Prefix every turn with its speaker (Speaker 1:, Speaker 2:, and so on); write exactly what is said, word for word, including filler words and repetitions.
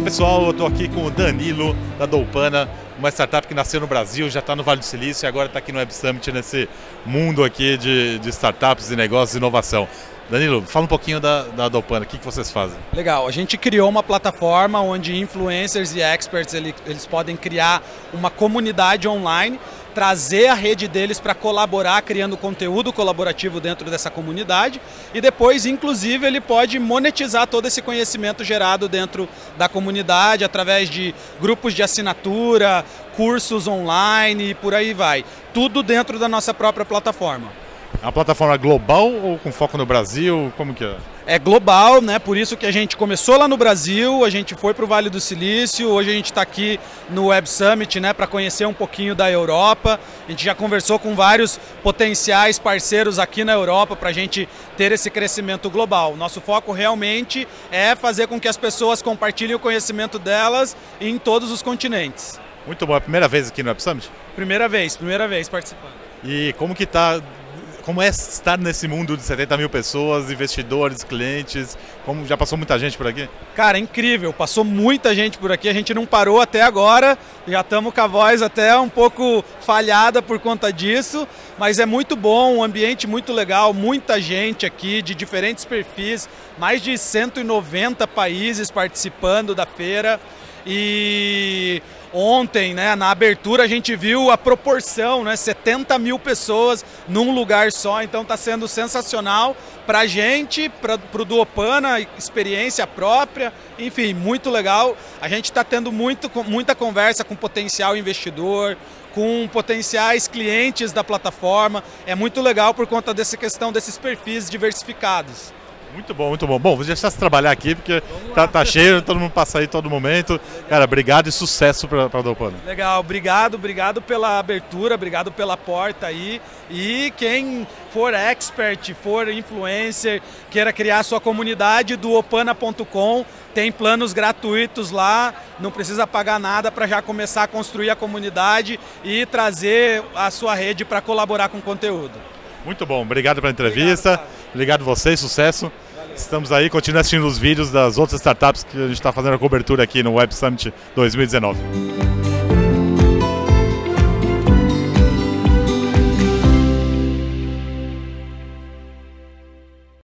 Speaker 1: pessoal, eu estou aqui com o Danilo da Doupana, uma startup que nasceu no Brasil, já está no Vale do Silício e agora está aqui no Web Summit, nesse mundo aqui de, de startups, de negócios e inovação. Danilo, fala um pouquinho da, da Doupana, o que, que vocês fazem?
Speaker 2: Legal, a gente criou uma plataforma onde influencers e experts eles, eles podem criar uma comunidade online, trazer a rede deles para colaborar, criando conteúdo colaborativo dentro dessa comunidade e depois, inclusive, ele pode monetizar todo esse conhecimento gerado dentro da comunidade através de grupos de assinatura, cursos online e por aí vai. Tudo dentro da nossa própria plataforma.
Speaker 1: É uma plataforma global ou com foco no Brasil? Como que é?
Speaker 2: É global, né? Por isso que a gente começou lá no Brasil, a gente foi para o Vale do Silício, hoje a gente está aqui no Web Summit, né, para conhecer um pouquinho da Europa. A gente já conversou com vários potenciais parceiros aqui na Europa para a gente ter esse crescimento global. Nosso foco realmente é fazer com que as pessoas compartilhem o conhecimento delas em todos os continentes.
Speaker 1: Muito bom, é a primeira vez aqui no Web Summit?
Speaker 2: Primeira vez, primeira vez participando.
Speaker 1: E como que está... Como é estar nesse mundo de setenta mil pessoas, investidores, clientes? Como já passou muita gente por aqui?
Speaker 2: Cara, é incrível. Passou muita gente por aqui. A gente não parou até agora. Já estamos com a voz até um pouco falhada por conta disso. Mas é muito bom, um ambiente muito legal. Muita gente aqui de diferentes perfis. Mais de cento e noventa países participando da feira. E... ontem, né, na abertura, a gente viu a proporção, né, setenta mil pessoas num lugar só, então está sendo sensacional para a gente, para o Doupana, experiência própria, enfim, muito legal. A gente está tendo muito, muita conversa com potencial investidor, com potenciais clientes da plataforma, é muito legal por conta dessa questão desses perfis diversificados.
Speaker 1: Muito bom, muito bom. Bom, vou deixar você trabalhar aqui, porque tá, tá cheio, todo mundo passa aí todo momento. Cara, obrigado e sucesso para a Doupana.
Speaker 2: Legal, obrigado, obrigado pela abertura, obrigado pela porta aí. E quem for expert, for influencer, queira criar sua comunidade, doupana ponto com, tem planos gratuitos lá, não precisa pagar nada para já começar a construir a comunidade e trazer a sua rede para colaborar com o conteúdo.
Speaker 1: Muito bom, obrigado pela entrevista, obrigado, obrigado vocês, sucesso. Valeu. Estamos aí, continue assistindo os vídeos das outras startups que a gente está fazendo a cobertura aqui no Web Summit dois mil e dezenove.